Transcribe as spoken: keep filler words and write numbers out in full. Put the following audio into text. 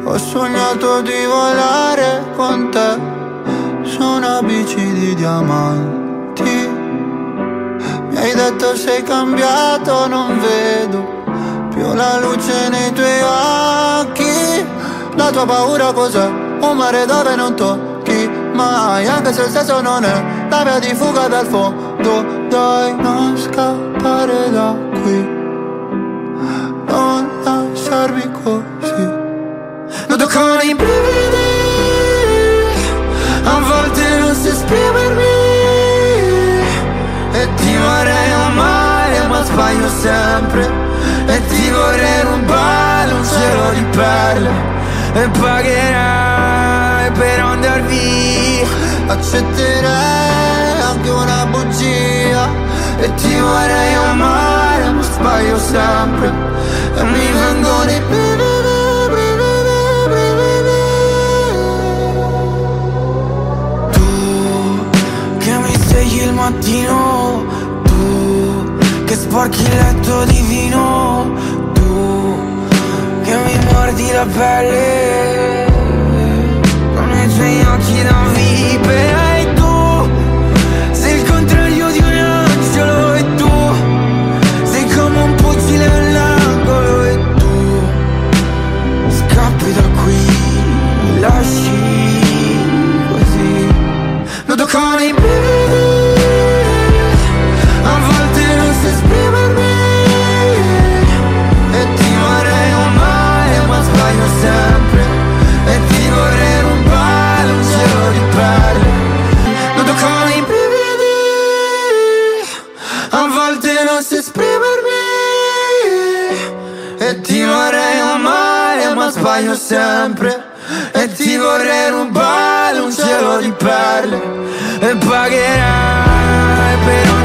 Ho sognato di volare con te su una bici di diamanti. Mi hai detto sei cambiato, non vedo più la luce nei tuoi occhi. La tua paura cos'è? Un mare dove non tocchi mai, anche se il senso non è la via di fuga dal fondo. Dai, non scappare da qui, non lasciarmi così. Nudo con i brividi, a volte non so esprimermi, e ti vorrei amare ma sbaglio sempre, e ti vorrei rubare un cielo di perle, e pagherai per andar via. Accetterei anche una bugia, e ti vorrei amare ma sbaglio sempre, e mi vengono i brividi. Il mattino, tu che sporchi il letto di vino, tu che mi mordi la pelle con i tuoi occhi da vipera, e tu sei il contrario di un angelo, e tu sei come un pugile all'angolo, e tu scappi da qui, lasci così. Nudo con i brividi, a volte non so esprimermi, e ti vorrei amare ma sbaglio sempre, e ti vorrei rubare un cielo di perle. Nudo con i brividi, a volte non so esprimermi, e ti vorrei amare ma sbaglio sempre, e ti vorrei rubare un cielo di perle, e pagherai per